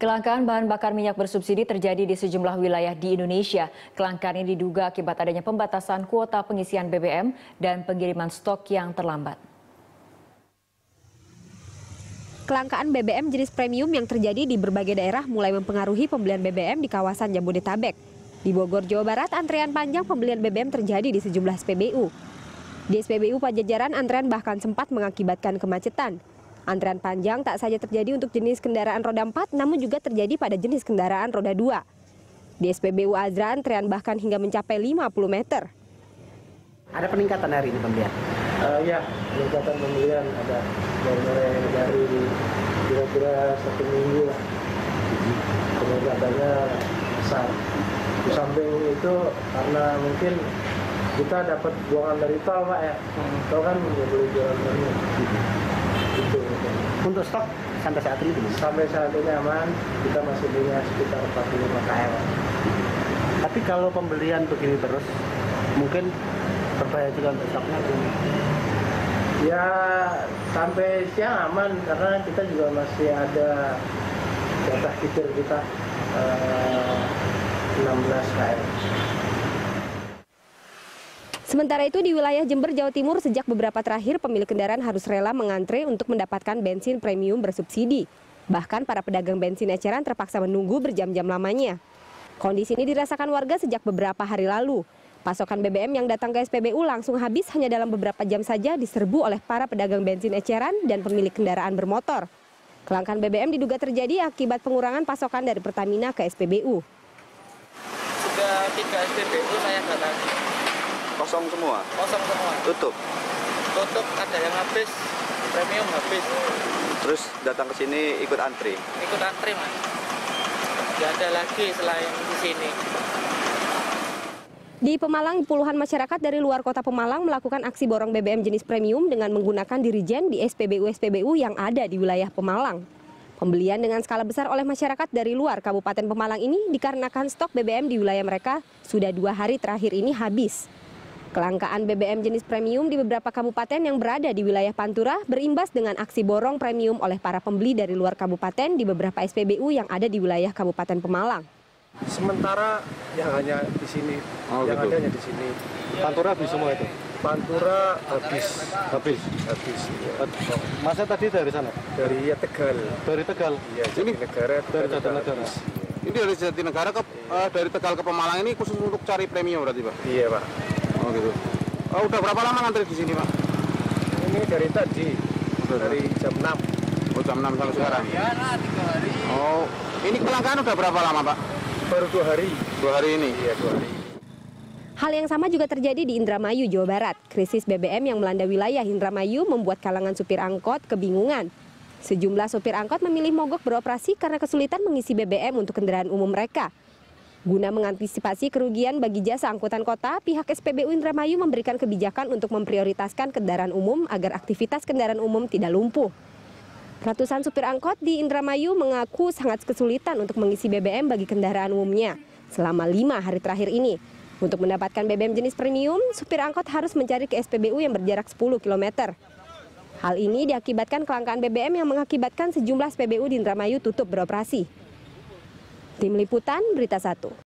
Kelangkaan bahan bakar minyak bersubsidi terjadi di sejumlah wilayah di Indonesia. Kelangkaan ini diduga akibat adanya pembatasan kuota pengisian BBM dan pengiriman stok yang terlambat. Kelangkaan BBM jenis premium yang terjadi di berbagai daerah mulai mempengaruhi pembelian BBM di kawasan Jabodetabek. Di Bogor, Jawa Barat, antrean panjang pembelian BBM terjadi di sejumlah SPBU. Di SPBU Pajajaran, antrean bahkan sempat mengakibatkan kemacetan. Antrean panjang tak saja terjadi untuk jenis kendaraan roda 4, namun juga terjadi pada jenis kendaraan roda 2. Di SPBU Azra, antrean bahkan hingga mencapai 50 meter. Ada peningkatan hari ini pembelian? Ya, peningkatan pembelian ada dari kira-kira 1 minggu lah. Peningkatannya besar. Di samping itu karena mungkin kita dapat buangan dari tol, Pak ya. Tol kan nggak boleh jualan banyak. Gitu. Untuk stok sampai saat ini? Sampai saat ini aman, kita masih punya sekitar 45 KL. Tapi kalau pembelian begini terus, mungkin berbahaya juga untuk stoknya. Ya, sampai siang aman, karena kita juga masih ada jatah kitir kita 16 KL. Sementara itu di wilayah Jember, Jawa Timur, sejak beberapa terakhir pemilik kendaraan harus rela mengantre untuk mendapatkan bensin premium bersubsidi. Bahkan para pedagang bensin eceran terpaksa menunggu berjam-jam lamanya. Kondisi ini dirasakan warga sejak beberapa hari lalu. Pasokan BBM yang datang ke SPBU langsung habis hanya dalam beberapa jam saja diserbu oleh para pedagang bensin eceran dan pemilik kendaraan bermotor. Kelangkaan BBM diduga terjadi akibat pengurangan pasokan dari Pertamina ke SPBU. Sudah 3 SPBU saya datangi. Kosong semua? Kosong semua. Tutup? Tutup, ada yang habis, premium habis. Terus datang ke sini ikut antri? Ikut antri, Mas. Tidak ada lagi selain di sini. Di Pemalang, puluhan masyarakat dari luar kota Pemalang melakukan aksi borong BBM jenis premium dengan menggunakan dirijen di SPBU-SPBU yang ada di wilayah Pemalang. Pembelian dengan skala besar oleh masyarakat dari luar Kabupaten Pemalang ini dikarenakan stok BBM di wilayah mereka sudah 2 hari terakhir ini habis. Kelangkaan BBM jenis premium di beberapa kabupaten yang berada di wilayah Pantura berimbas dengan aksi borong premium oleh para pembeli dari luar kabupaten di beberapa SPBU yang ada di wilayah Kabupaten Pemalang. Sementara yang hanya di sini, yang gitu. ada hanya di sini. Pantura habis semua itu? Pantura habis. Habis? Habis. Ya. Masa tadi dari sana? Dari Tegal. Dari Tegal? Ya, Jatinegara. Dari Jatinegara. Ini dari Jatinegara dari Tegal ke Pemalang ini khusus untuk cari premium berarti, Pak? Iya, Pak. Oh gitu. Oh, udah berapa lama ngantri di sini, Pak? Ini dari tadi, dari jam 6. Oh, jam 6 sampai sekarang? Iya, 3 hari. Oh, ini kelangkaan udah berapa lama, Pak? Baru 2 hari. 2 hari ini? Iya, 2 hari. Hal yang sama juga terjadi di Indramayu, Jawa Barat. Krisis BBM yang melanda wilayah Indramayu membuat kalangan supir angkot kebingungan. Sejumlah supir angkot memilih mogok beroperasi karena kesulitan mengisi BBM untuk kendaraan umum mereka. Guna mengantisipasi kerugian bagi jasa angkutan kota, pihak SPBU Indramayu memberikan kebijakan untuk memprioritaskan kendaraan umum agar aktivitas kendaraan umum tidak lumpuh. Ratusan supir angkot di Indramayu mengaku sangat kesulitan untuk mengisi BBM bagi kendaraan umumnya selama 5 hari terakhir ini. Untuk mendapatkan BBM jenis premium, supir angkot harus mencari ke SPBU yang berjarak 10 km. Hal ini diakibatkan kelangkaan BBM yang mengakibatkan sejumlah SPBU di Indramayu tutup beroperasi. Tim Liputan, Berita 1.